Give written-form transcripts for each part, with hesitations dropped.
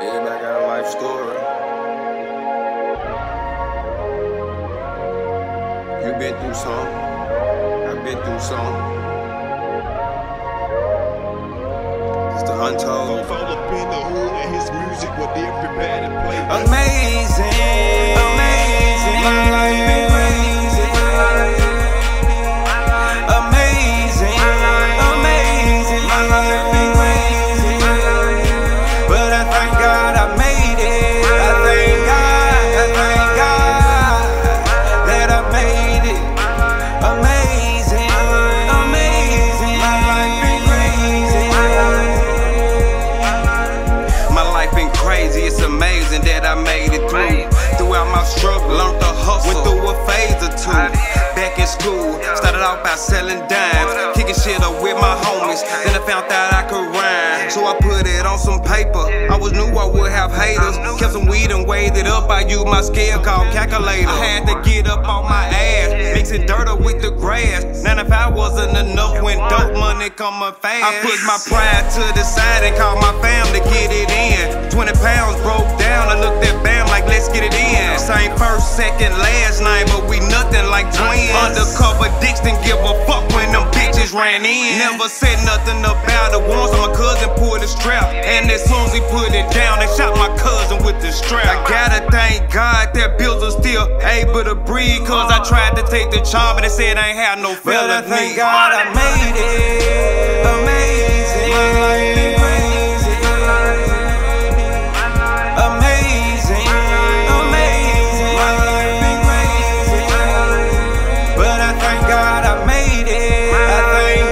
Everybody got a life story. You been through some, I've been through some. It's the untold. All up in the hood and his music, what everybody play. Amazing, amazing. My life been crazy. Amazing, amazing. My life been crazy. But I thank God I made it. I thank God that I made it. Amazing, amazing. My life been crazy. My life been crazy. It's amazing that I made it through. Throughout my struggle, learned to hustle. Went through a phase or two. Back in school, started off by selling dimes, kicking shit up with my homies. Then I found out I could rhyme, so I put it on some paper. I was knew I would have haters. Kept some weed and weighed it up. I used my scale called calculator. I had to get up on my ass, mixing dirt up with the grass. 95 wasn't enough when dope money coming fast. I put my pride to the side and called my fam to get it in. 20 pounds broke down. I looked at Bam like, let's get it in. Same first, second, last name, but we nothing like twins. Undercover dicks didn't give a fuck when them bitches ran in. Never said nothing about it once. My cousin pulled the strap, and as soon as he put it down, they shot my cousin with the strap. I gotta thank God that bills are still able to breathe, cause I tried to take the charm and they said I ain't had no felony. But I thank God I made it. Amazing. My life been crazy. Amazing. Amazing. My life been crazy. But I thank God I made it. I thank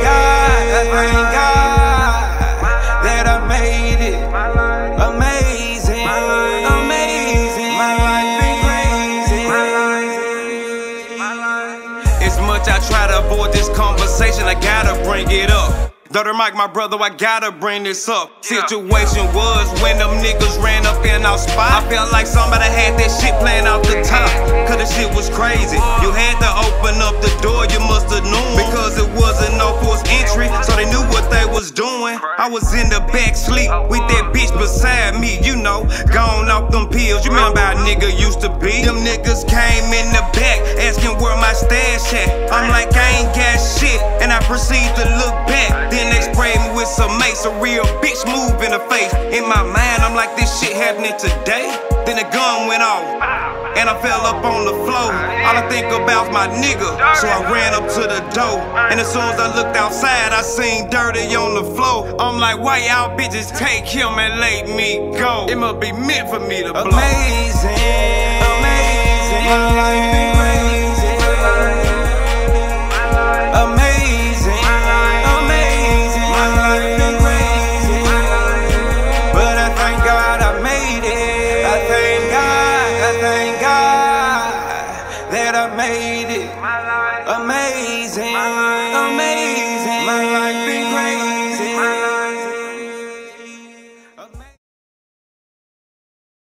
God that I made it. Amazing. Amazing. My life been crazy. As much I try to avoid this conversation, I gotta bring it up. Dirty Mike, my brother, I gotta bring this up. Situation was when them niggas ran up in our spot. I felt like somebody had that shit playing out the top, cause the shit was crazy. You had to open up the door, you must've known, because it wasn't no forced entry, so they knew what they was doing. I was in the back sleep with that bitch beside me, you know, gone off them pills. You remember how a nigga used to be? Them niggas came in the back asking where my stash at. I'm like, I ain't got shit, and I proceed to look back. Then they sprayed me with some mace, a real bitch move in the face. In my mind, I'm like, this shit happening today. Then the gun went off, and I fell up on the floor. All I think about my nigga, so I ran up to the door. And as soon as I looked outside, I seen Dirty on the floor. I'm like, why y'all bitches take him and let me go? It must be meant for me to blow. Amazing, amazing. My life been crazy. Amazing, amazing. My life been crazy. But I thank God I made it. I thank God that I made it. Amazing.